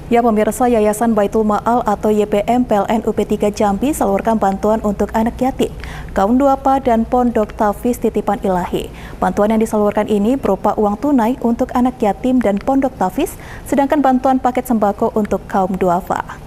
Ya pemirsa, Yayasan Baitul Ma'al atau YBM PLN UP3 Jambi salurkan bantuan untuk anak yatim, kaum duafa dan pondok tahfiz titipan ilahi. Bantuan yang disalurkan ini berupa uang tunai untuk anak yatim dan pondok tahfiz, sedangkan bantuan paket sembako untuk kaum duafa.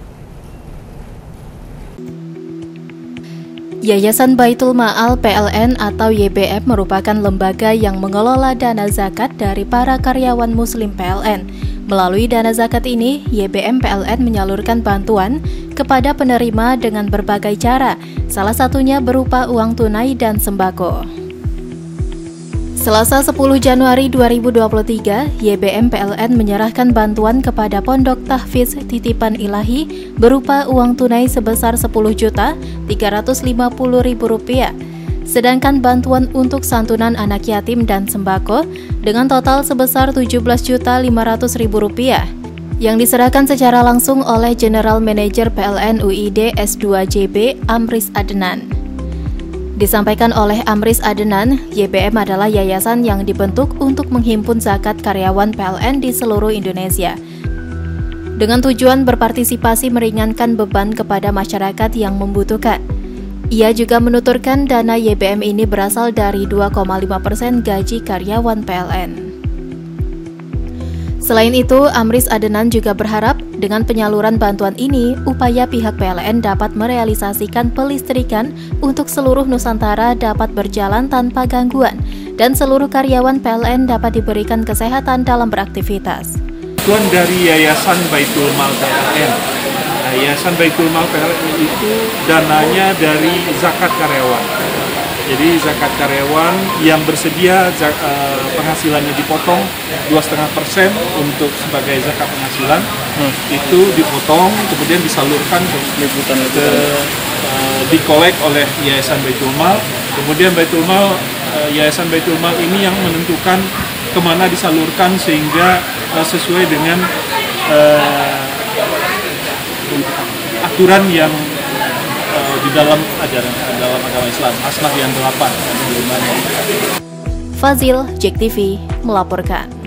Yayasan Baitul Ma'al PLN atau YBM merupakan lembaga yang mengelola dana zakat dari para karyawan muslim PLN. Melalui dana zakat ini, YBM PLN menyalurkan bantuan kepada penerima dengan berbagai cara, salah satunya berupa uang tunai dan sembako. Selasa 10 Januari 2023, YBM PLN menyerahkan bantuan kepada pondok tahfiz titipan ilahi berupa uang tunai sebesar Rp10.350.000. Sedangkan bantuan untuk santunan anak yatim dan sembako dengan total sebesar Rp17.500.000 yang diserahkan secara langsung oleh General Manager PLN UID S2JB Amris Adnan. Disampaikan oleh Amris Adnan, YBM adalah yayasan yang dibentuk untuk menghimpun zakat karyawan PLN di seluruh Indonesia dengan tujuan berpartisipasi meringankan beban kepada masyarakat yang membutuhkan. Ia juga menuturkan dana YBM ini berasal dari 2,5% gaji karyawan PLN. Selain itu, Amris Adnan juga berharap dengan penyaluran bantuan ini, upaya pihak PLN dapat merealisasikan pelistrikan untuk seluruh Nusantara dapat berjalan tanpa gangguan dan seluruh karyawan PLN dapat diberikan kesehatan dalam beraktivitas. Bantuan dari Yayasan Baitul Ma'al PLN. Yayasan Baitul Ma'al PLN itu dananya dari zakat karyawan. Jadi zakat karyawan yang bersedia penghasilannya dipotong 2,5% untuk sebagai zakat penghasilan, itu dipotong kemudian disalurkan ke dikolek oleh Yayasan Baitul Ma'al. Kemudian Yayasan Baitul Ma'al ini yang menentukan kemana disalurkan sehingga sesuai dengan aturan yang di dalam agama Islam, Asnaf yang 8. Fazil, JEK TV melaporkan.